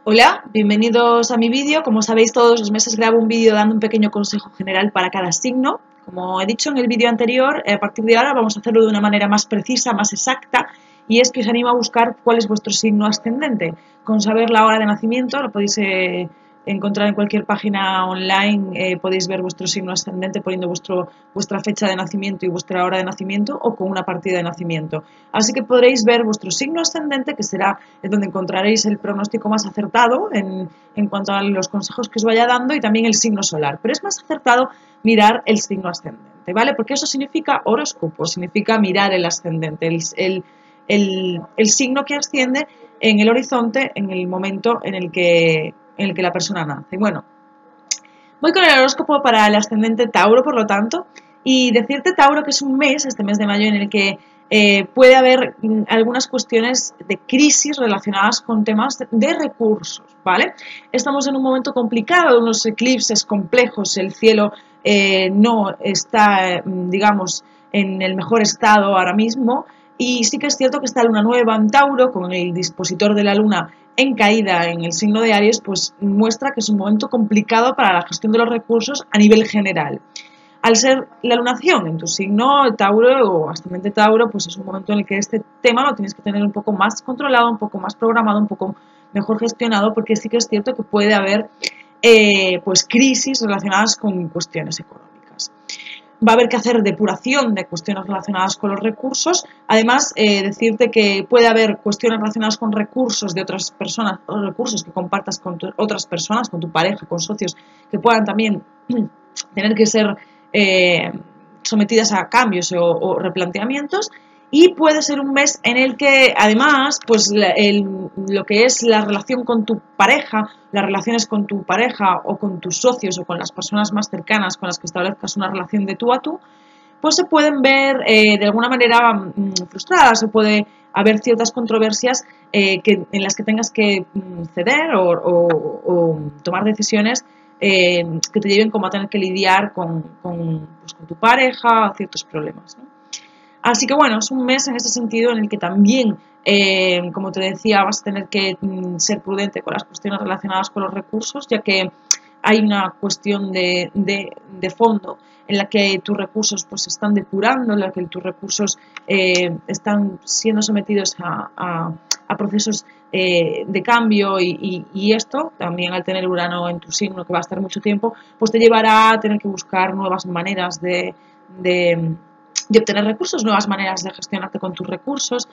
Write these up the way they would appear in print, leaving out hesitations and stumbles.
Hola, bienvenidos a mi vídeo. Como sabéis, todos los meses grabo un vídeo dando un pequeño consejo general para cada signo. Como he dicho en el vídeo anterior, a partir de ahora vamos a hacerlo de una manera más precisa, más exacta, y es que os animo a buscar cuál es vuestro signo ascendente. Con saber la hora de nacimiento, lo podéis encontrar en cualquier página online, podéis ver vuestro signo ascendente poniendo vuestra fecha de nacimiento y vuestra hora de nacimiento o con una partida de nacimiento. Así que podréis ver vuestro signo ascendente, que será donde encontraréis el pronóstico más acertado en cuanto a los consejos que os vaya dando, y también el signo solar. Pero es más acertado mirar el signo ascendente, ¿vale? Porque eso significa horóscopo, significa mirar el ascendente, el signo que asciende en el horizonte en el momento en el que la persona nace. Bueno, voy con el horóscopo para el ascendente Tauro, por lo tanto, y decirte, Tauro, que es un mes, este mes de mayo, en el que puede haber algunas cuestiones de crisis relacionadas con temas de recursos, ¿vale? Estamos en un momento complicado, unos eclipses complejos, el cielo no está, digamos, en el mejor estado ahora mismo, y sí que es cierto que está luna nueva en Tauro, con el dispositor de la luna en caída en el signo de Aries, pues muestra que es un momento complicado para la gestión de los recursos a nivel general. Al ser la lunación en tu signo Tauro o ascendente Tauro, pues es un momento en el que este tema lo tienes que tener un poco más controlado, un poco más programado, un poco mejor gestionado, porque sí que es cierto que puede haber pues crisis relacionadas con cuestiones económicas. Va a haber que hacer depuración de cuestiones relacionadas con los recursos. Además, decirte que puede haber cuestiones relacionadas con recursos de otras personas, o recursos que compartas con otras personas, con tu pareja, con socios, que puedan también tener que ser sometidas a cambios o replanteamientos. Y puede ser un mes en el que, además, pues lo que es la relación con tu pareja, las relaciones con tu pareja o con tus socios o con las personas más cercanas con las que establezcas una relación de tú a tú, pues se pueden ver de alguna manera frustradas, o puede haber ciertas controversias en las que tengas que ceder o tomar decisiones que te lleven como a tener que lidiar pues, con tu pareja, ciertos problemas, ¿no? Así que bueno, es un mes en ese sentido en el que también, como te decía, vas a tener que ser prudente con las cuestiones relacionadas con los recursos, ya que hay una cuestión de fondo en la que tus recursos pues se están depurando, en la que tus recursos están siendo sometidos a procesos de cambio, y esto también, al tener Urano en tu signo, que va a estar mucho tiempo, pues te llevará a tener que buscar nuevas maneras de obtener recursos, nuevas maneras de gestionarte con tus recursos,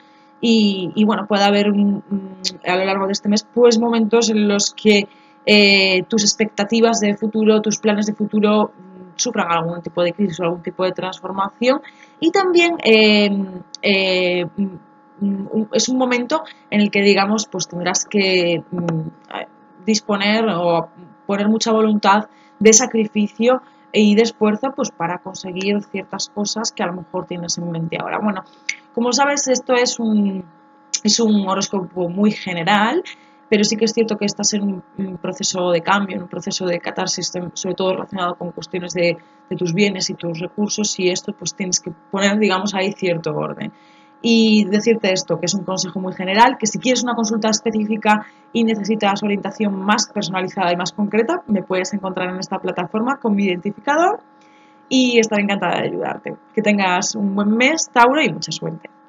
y bueno, puede haber a lo largo de este mes pues momentos en los que tus expectativas de futuro, tus planes de futuro sufran algún tipo de crisis o algún tipo de transformación. Y también es un momento en el que, digamos, pues tendrás que disponer o poner mucha voluntad de sacrificio y de esfuerzo pues para conseguir ciertas cosas que a lo mejor tienes en mente ahora. Bueno, como sabes, esto es un horóscopo muy general, pero sí que es cierto que estás en un proceso de cambio, en un proceso de catarsis, sobre todo relacionado con cuestiones de tus bienes y tus recursos, y esto pues tienes que poner, digamos, ahí cierto orden. Y decirte esto, que es un consejo muy general, que si quieres una consulta específica y necesitas orientación más personalizada y más concreta, me puedes encontrar en esta plataforma con mi identificador, y estaré encantada de ayudarte. Que tengas un buen mes, Tauro, y mucha suerte.